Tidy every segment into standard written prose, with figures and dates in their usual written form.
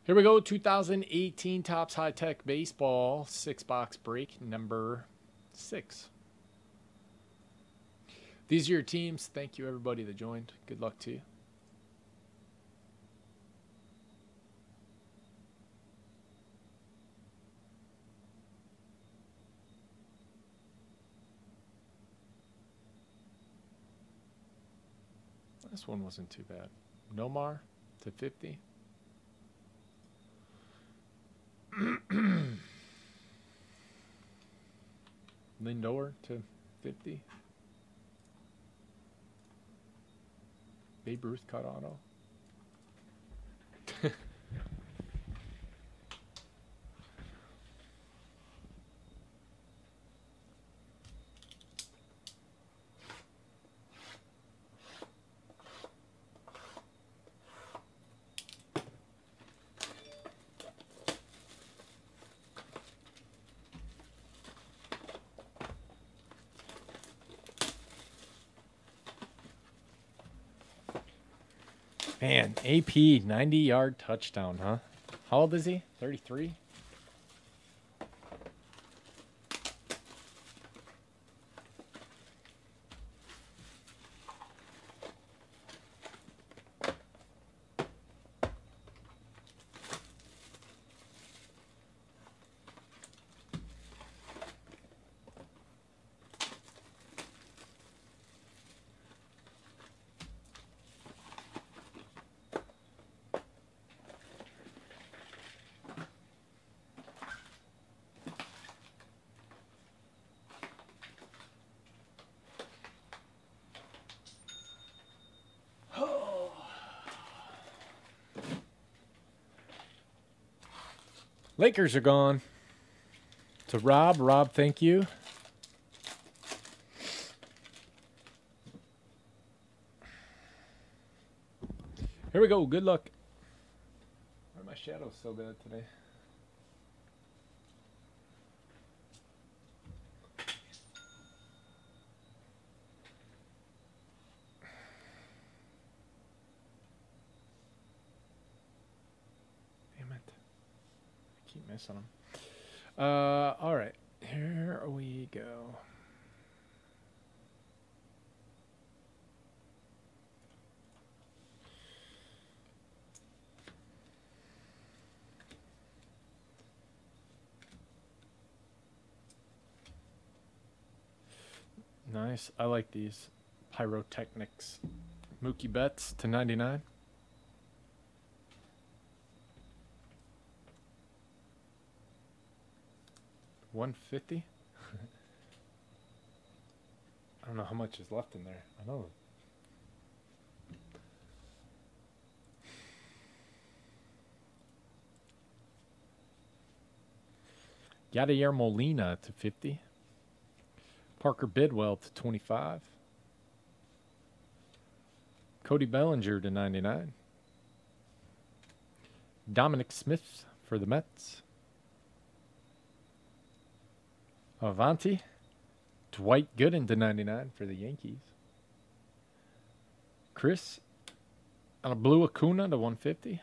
Here we go. 2018 Topps High Tech Baseball 6-box break number 6. These are your teams. Thank you, everybody that joined. Good luck to you. This one wasn't too bad. Nomar to 50. Lindor to 50. Babe Ruth cut auto. Man, AP 90-yard touchdown, huh? How old is he? 33? Lakers are gone. To Rob. Rob, thank you. Here we go. Good luck. Why are my shadows so bad today? Damn it. I keep missing them. All right. Here we go. Nice. I like these. Pyrotechnics. Mookie Betts to 99. $150. I don't know how much is left in there. I know. Yadier Molina to 50. Parker Bidwell to 25. Cody Bellinger to 99. Dominic Smith for the Mets. Avanti. Dwight Gooden to 99 for the Yankees. Chris. On a blue Acuna to 150.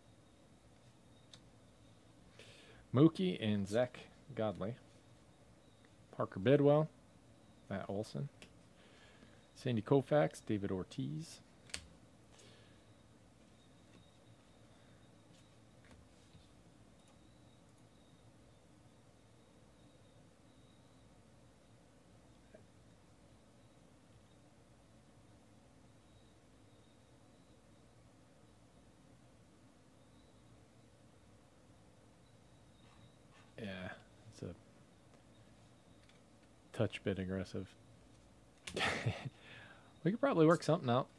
Mookie and Zach Godley. Parker Bidwell. Matt Olson. Sandy Koufax. David Ortiz. Yeah, it's a touch bit aggressive. We could probably work something out.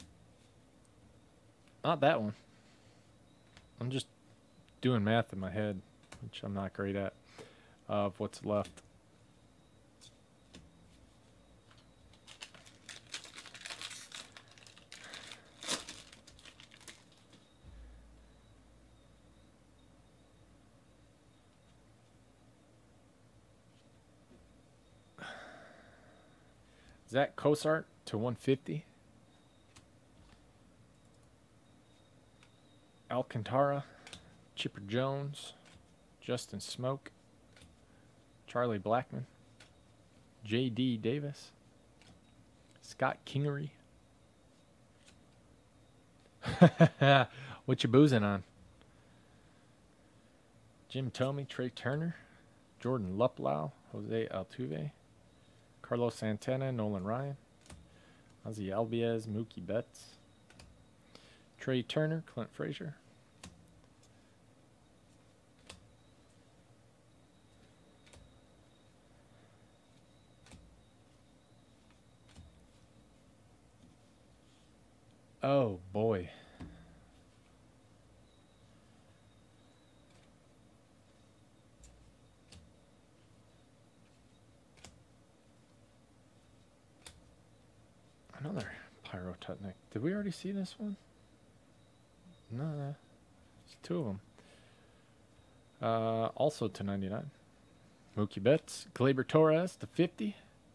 Not that one. I'm just doing math in my head, which I'm not great at, of what's left. Zach Cosart to 150. Alcantara, Chipper Jones, Justin Smoke, Charlie Blackmon, J.D. Davis, Scott Kingery. What you boozing on? Jim Thome, Trey Turner, Jordan Luplow, Jose Altuve, Carlos Santana, Nolan Ryan, Ozzy Albiez, Mookie Betts, Trey Turner, Clint Frazier. Oh boy. Another Pyrotechnic. Did we already see this one? No, it's two of them. Also to 99. Mookie Betts, Gleyber Torres to 50.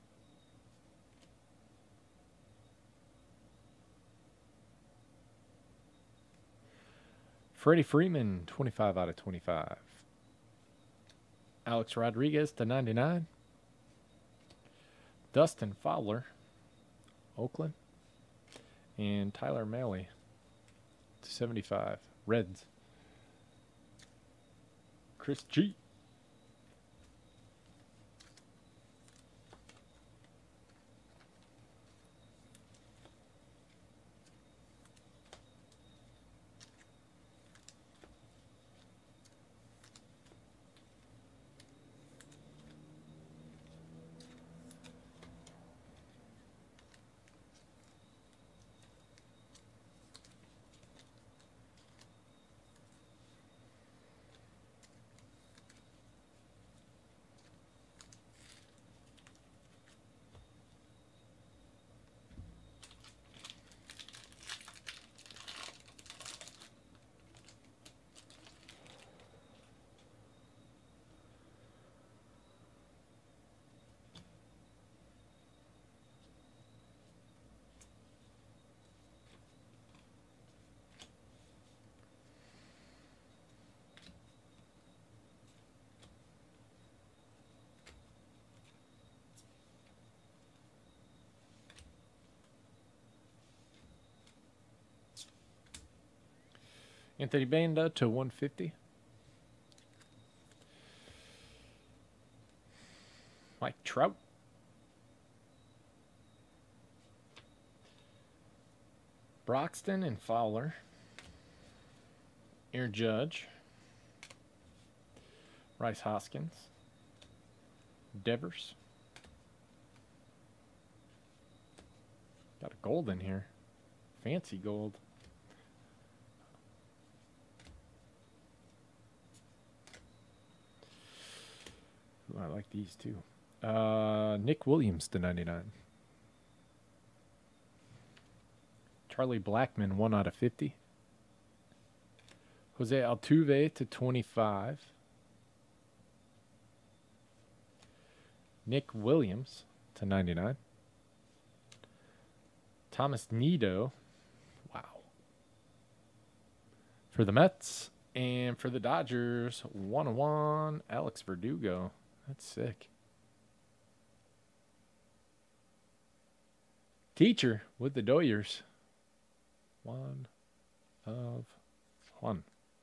Freddie Freeman, 25 out of 25. Alex Rodriguez to 99. Dustin Fowler, Oakland. And Tyler Mahle to 75. Reds. Chris G. Anthony Banda to 150. Mike Trout. Broxton and Fowler. Aaron Judge. Rice Hoskins. Devers. Got a gold in here. Fancy gold. Ooh, I like these too. Nick Williams to 99. Charlie Blackmon, 1 out of 50. Jose Altuve to 25. Nick Williams to 99. Thomas Nido. Wow. For the Mets. And for the Dodgers, 1-1, Alex Verdugo. That's sick. Teacher with the Doyers. 1 of 1.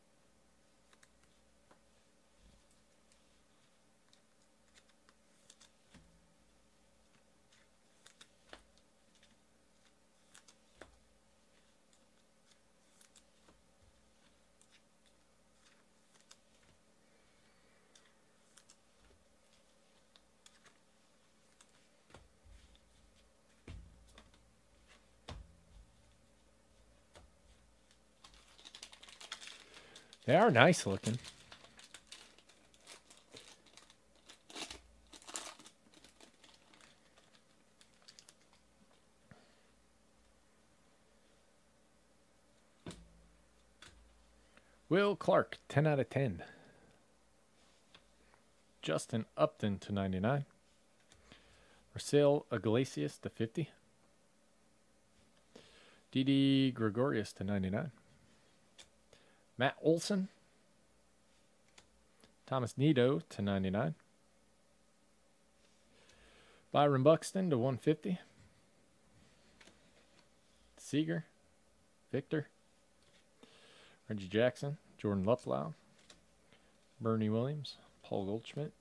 They are nice looking. Will Clark, 10 out of 10. Justin Upton to 99. Raisel Iglesias to 50. Didi Gregorius to 99. Matt Olson Thomas Nido to 99. Byron Buxton to 150. Seager, Victor. Reggie Jackson, Jordan Luplow. Bernie Williams, Paul Goldschmidt.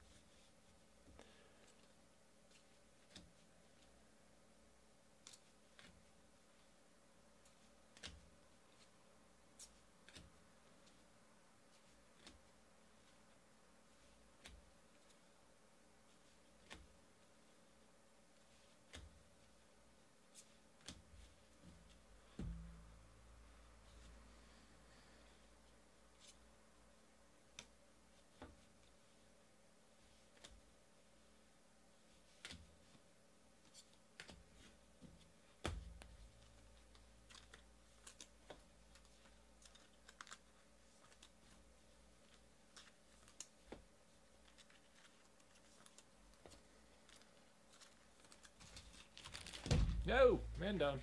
No, man down.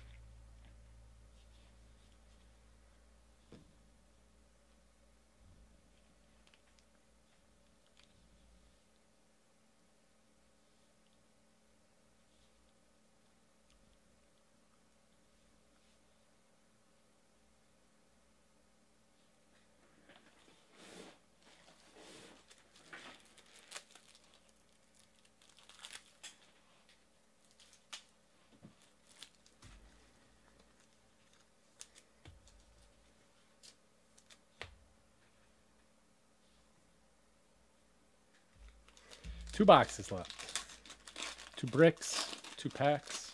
Two boxes left. 2 bricks, 2 packs.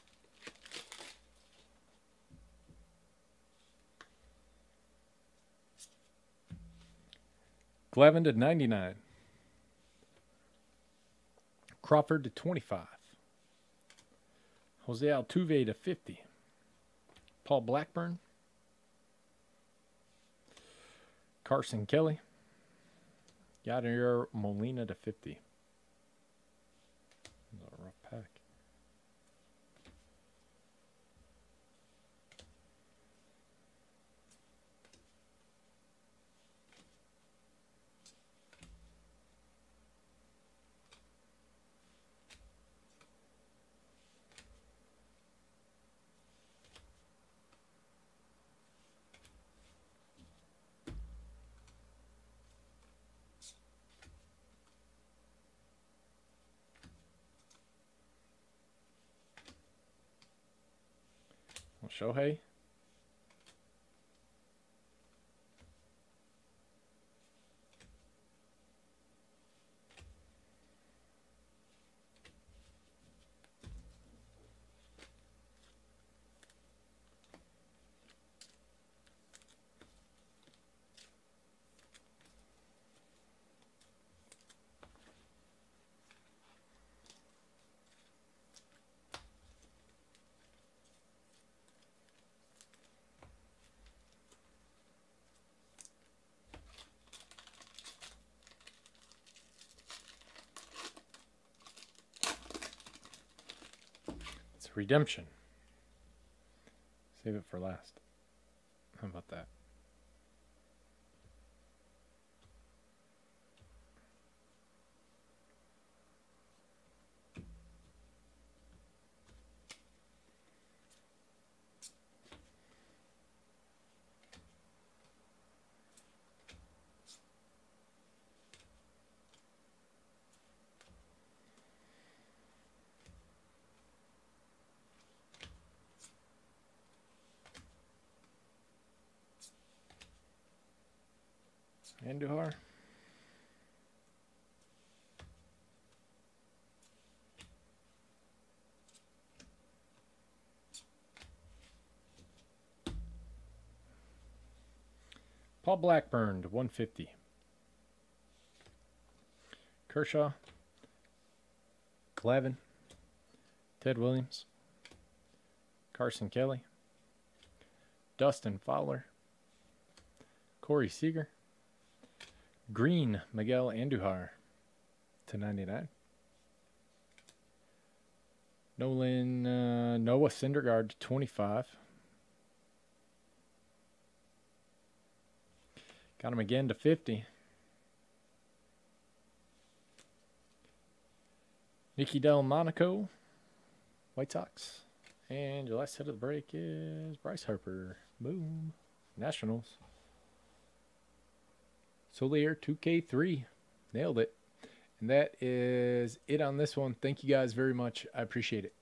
Glavin to 99. Crawford to 25. Jose Altuve to 50. Paul Blackburn. Carson Kelly. Yadier Molina to 50. A rough pack. Shohei. Redemption. Save it for last. How about that? Andujar. Paul Blackburn to 150. Kershaw. Glavin. Ted Williams. Carson Kelly. Dustin Fowler. Corey Seager. Green, Miguel Andujar to 99. Noah Syndergaard to 25. Got him again to 50. Nicky Delmonico, White Sox. And your last hit of the break is Bryce Harper. Boom. Nationals. Solier 2K3. Nailed it. And that is it on this one. Thank you guys very much. I appreciate it.